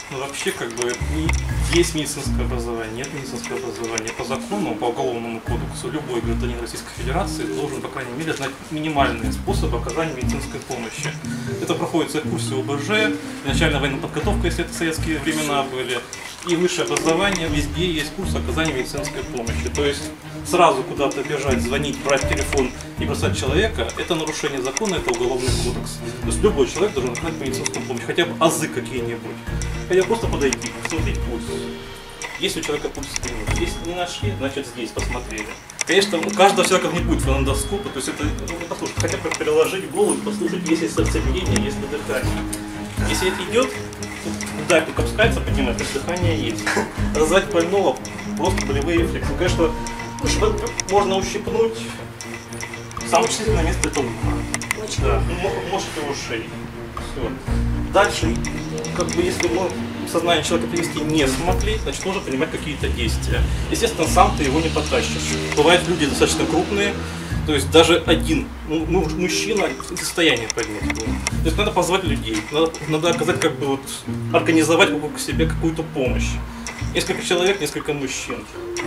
Ну, вообще, как бы, есть медицинское образование, нет медицинского образования. По закону, по Уголовному кодексу, любой гражданин Российской Федерации должен, по крайней мере, знать минимальные способы оказания медицинской помощи. Это проходится в курсе ОБЖ, начальная военная подготовка, если это советские времена были, и высшее образование, везде есть курс оказания медицинской помощи. То есть сразу куда-то бежать, звонить, брать телефон и бросать человека – это нарушение закона, это Уголовный кодекс. То есть любой человек должен оказать медицинскую помощь, хотя бы азы какие-нибудь. Хотя просто подойти, посмотреть пульс. Если у человека пульс стрельнут, если не нашли, значит здесь посмотрели. Конечно, у каждого человека не будет фонендоскопа, то есть это, послушать, хотя бы переложить голову и послушать, есть сердцебиение, есть дыхание. Если это идет, да, только опускается, поднимается, дыхание есть. Раздать больного, просто болевые рефлексы. Конечно, можно ущипнуть. Самое чувствительное место это ухо. Да, может его шеи. Все. Дальше, как бы, если мы сознание человека привести не смогли, значит, нужно принимать какие-то действия. Естественно, сам ты его не потащишь. Бывают люди достаточно крупные, то есть даже один мужчина не в состоянии поднять его. То есть надо позвать людей, надо оказать, как бы, вот, организовать вокруг себя какую-то помощь. Несколько человек, несколько мужчин.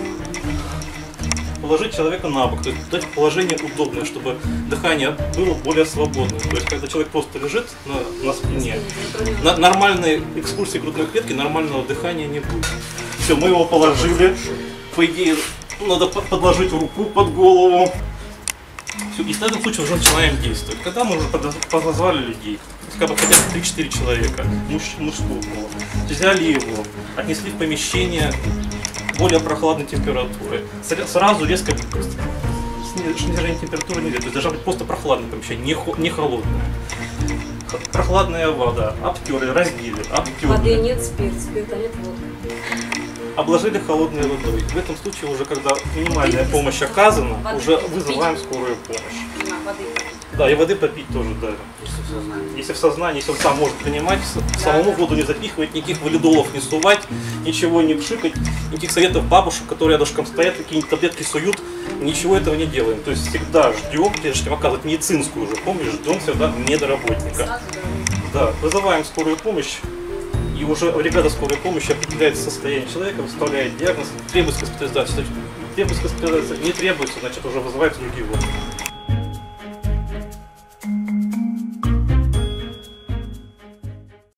Положить человека на бок, то есть дать положение удобное, чтобы дыхание было более свободным. То есть когда человек просто лежит на спине, на нормальной экскурсии грудной клетки нормального дыхания не будет. Все, мы его положили. По идее, надо подложить руку под голову. Все, и в этом случае уже начинаем действовать. Когда мы уже позвали людей, хотя бы 3-4 человека, мужского пола, взяли его, отнесли в помещение более прохладной температуры. Сразу резко снижение температуры нельзя, то есть должна быть просто прохладное помещение, не холодное. Прохладная вода, обтерли, разлили, обтерли. Воды нет, спирта нет, водки. Обложили холодной водой. В этом случае уже, когда минимальная помощь оказана, уже вызываем скорую помощь. Да, и воды попить тоже, да. Если в сознании, если он сам может принимать, самому воду не запихивать, никаких валидолов не сувать, ничего не пшикать, никаких советов бабушек, которые рядышком стоят, какие-нибудь таблетки суют, ничего этого не делаем. То есть всегда ждем, прежде чем оказывать медицинскую уже помощь, ждем всегда медработника. Да, вызываем скорую помощь, и уже бригада скорой помощи определяет состояние человека, выставляет диагноз, требуется госпитализация. Требуется госпитализация, не требуется, значит уже вызывается другие органы.